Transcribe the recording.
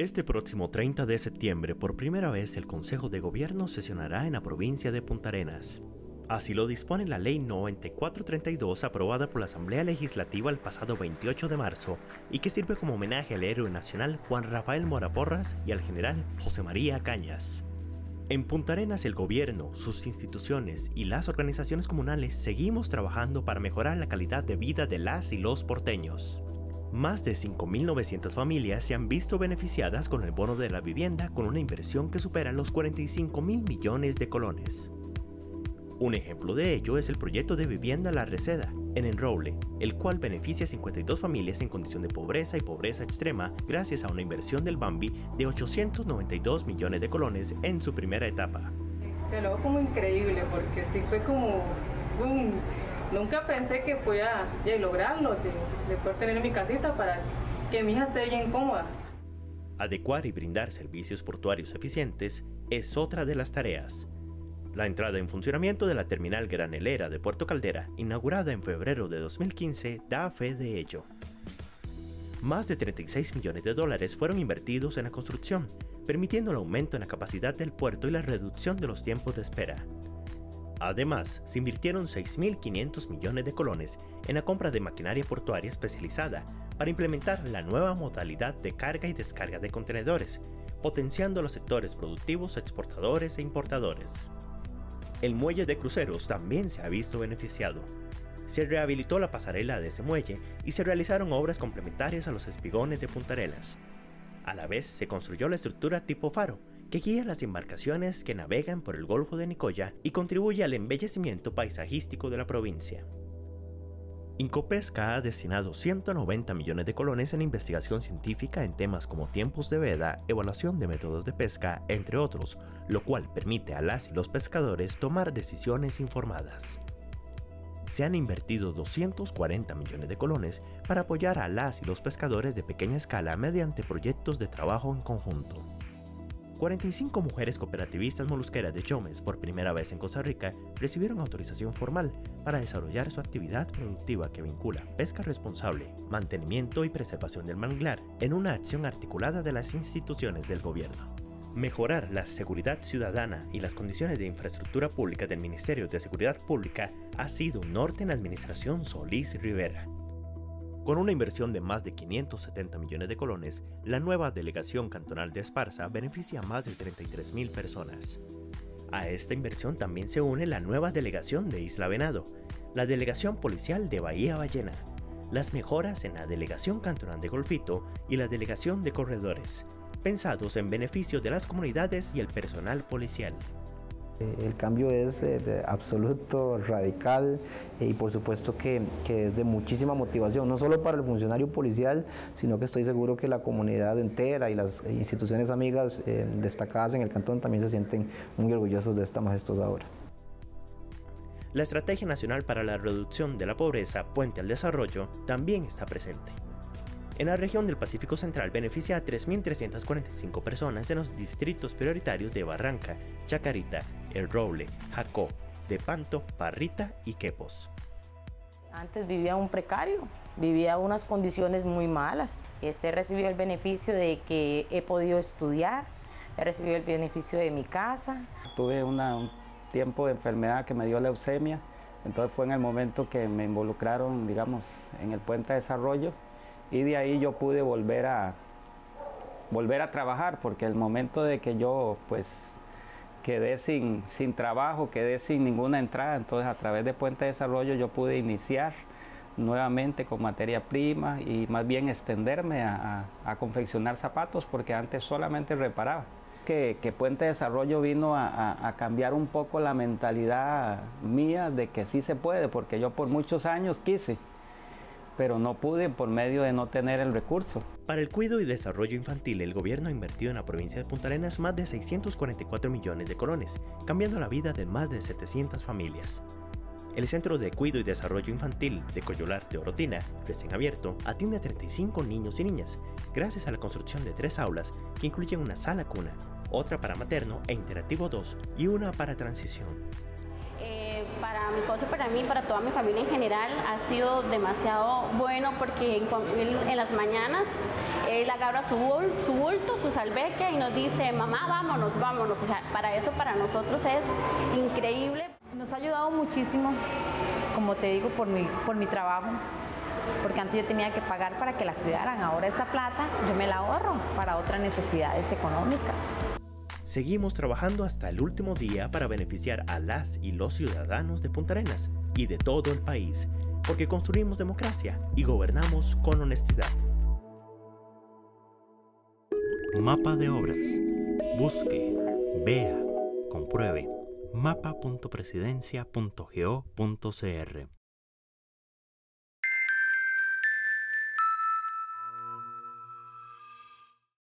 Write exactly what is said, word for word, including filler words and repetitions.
Este próximo treinta de septiembre, por primera vez, el Consejo de Gobierno sesionará en la provincia de Punta Arenas. Así lo dispone la Ley noventa y cuatro treinta y dos, aprobada por la Asamblea Legislativa el pasado veintiocho de marzo, y que sirve como homenaje al héroe nacional Juan Rafael Mora Porras y al general José María Cañas. En Punta Arenas, el gobierno, sus instituciones y las organizaciones comunales seguimos trabajando para mejorar la calidad de vida de las y los porteños. Más de cinco mil novecientas familias se han visto beneficiadas con el bono de la vivienda, con una inversión que supera los cuarenta y cinco mil millones de colones. Un ejemplo de ello es el proyecto de vivienda La Reseda, en El Roble, el cual beneficia a cincuenta y dos familias en condición de pobreza y pobreza extrema gracias a una inversión del Bambi de ochocientos noventa y dos millones de colones en su primera etapa. Se lo veo como increíble porque sí fue como un... Nunca pensé que podía ya, lograrlo, de, de poder tener mi casita para que mi hija esté bien cómoda. Adecuar y brindar servicios portuarios eficientes es otra de las tareas. La entrada en funcionamiento de la terminal granelera de Puerto Caldera, inaugurada en febrero de dos mil quince, da fe de ello. Más de treinta y seis millones de dólares fueron invertidos en la construcción, permitiendo el aumento en la capacidad del puerto y la reducción de los tiempos de espera. Además, se invirtieron seis mil quinientos millones de colones en la compra de maquinaria portuaria especializada para implementar la nueva modalidad de carga y descarga de contenedores, potenciando los sectores productivos, exportadores e importadores. El muelle de cruceros también se ha visto beneficiado. Se rehabilitó la pasarela de ese muelle y se realizaron obras complementarias a los espigones de Punta Arenas. A la vez, se construyó la estructura tipo faro, que guía las embarcaciones que navegan por el Golfo de Nicoya y contribuye al embellecimiento paisajístico de la provincia. Incopesca ha destinado ciento noventa millones de colones en investigación científica en temas como tiempos de veda, evaluación de métodos de pesca, entre otros, lo cual permite a las y los pescadores tomar decisiones informadas. Se han invertido doscientos cuarenta millones de colones para apoyar a las y los pescadores de pequeña escala mediante proyectos de trabajo en conjunto. cuarenta y cinco mujeres cooperativistas molusqueras de Chomes, por primera vez en Costa Rica, recibieron autorización formal para desarrollar su actividad productiva que vincula pesca responsable, mantenimiento y preservación del manglar en una acción articulada de las instituciones del gobierno. Mejorar la seguridad ciudadana y las condiciones de infraestructura pública del Ministerio de Seguridad Pública ha sido un norte en la administración Solís Rivera. Con una inversión de más de quinientos setenta millones de colones, la nueva delegación cantonal de Esparza beneficia a más de treinta y tres mil personas. A esta inversión también se une la nueva delegación de Isla Venado, la delegación policial de Bahía Ballena, las mejoras en la delegación cantonal de Golfito y la delegación de Corredores, pensados en beneficio de las comunidades y el personal policial. El cambio es eh, absoluto, radical eh, y por supuesto que, que es de muchísima motivación, no solo para el funcionario policial, sino que estoy seguro que la comunidad entera y las instituciones amigas eh, destacadas en el cantón también se sienten muy orgullosos de esta majestuosa obra. La Estrategia Nacional para la Reducción de la Pobreza, Puente al Desarrollo, también está presente. En la región del Pacífico Central beneficia a tres mil trescientas cuarenta y cinco personas en los distritos prioritarios de Barranca, Chacarita, El Roble, Jacó, De Panto, Parrita y Quepos. Antes vivía un precario, vivía unas condiciones muy malas. Este he recibido el beneficio de que he podido estudiar, he recibido el beneficio de mi casa. Tuve una, un tiempo de enfermedad que me dio leucemia, entonces fue en el momento que me involucraron, digamos, en el Puente de Desarrollo. Y de ahí yo pude volver a, volver a trabajar, porque el momento de que yo pues quedé sin, sin trabajo, quedé sin ninguna entrada, entonces a través de Puente de Desarrollo yo pude iniciar nuevamente con materia prima y más bien extenderme a, a, a confeccionar zapatos, porque antes solamente reparaba. Que, que Puente de Desarrollo vino a, a, a cambiar un poco la mentalidad mía de que sí se puede, porque yo por muchos años quise, pero no pude por medio de no tener el recurso. Para el cuidado y desarrollo infantil, el gobierno ha invertido en la provincia de Punta Arenas más de seiscientos cuarenta y cuatro millones de colones, cambiando la vida de más de setecientas familias. El Centro de Cuidado y Desarrollo Infantil de Coyolar de Orotina, recién abierto, atiende a treinta y cinco niños y niñas, gracias a la construcción de tres aulas que incluyen una sala cuna, otra para materno e interactivo dos y una para transición. Eh, para Para mi esposo, para mí, para toda mi familia en general, ha sido demasiado bueno porque en, en las mañanas él agarra su, bul, su bulto, su salveque y nos dice, mamá, vámonos, vámonos. O sea, para eso para nosotros es increíble. Nos ha ayudado muchísimo, como te digo, por mi, por mi trabajo, porque antes yo tenía que pagar para que la cuidaran. Ahora esa plata yo me la ahorro para otras necesidades económicas. Seguimos trabajando hasta el último día para beneficiar a las y los ciudadanos de Punta Arenas y de todo el país, porque construimos democracia y gobernamos con honestidad. Mapa de obras. Busque, vea, compruebe. mapa punto presidencia punto go punto cr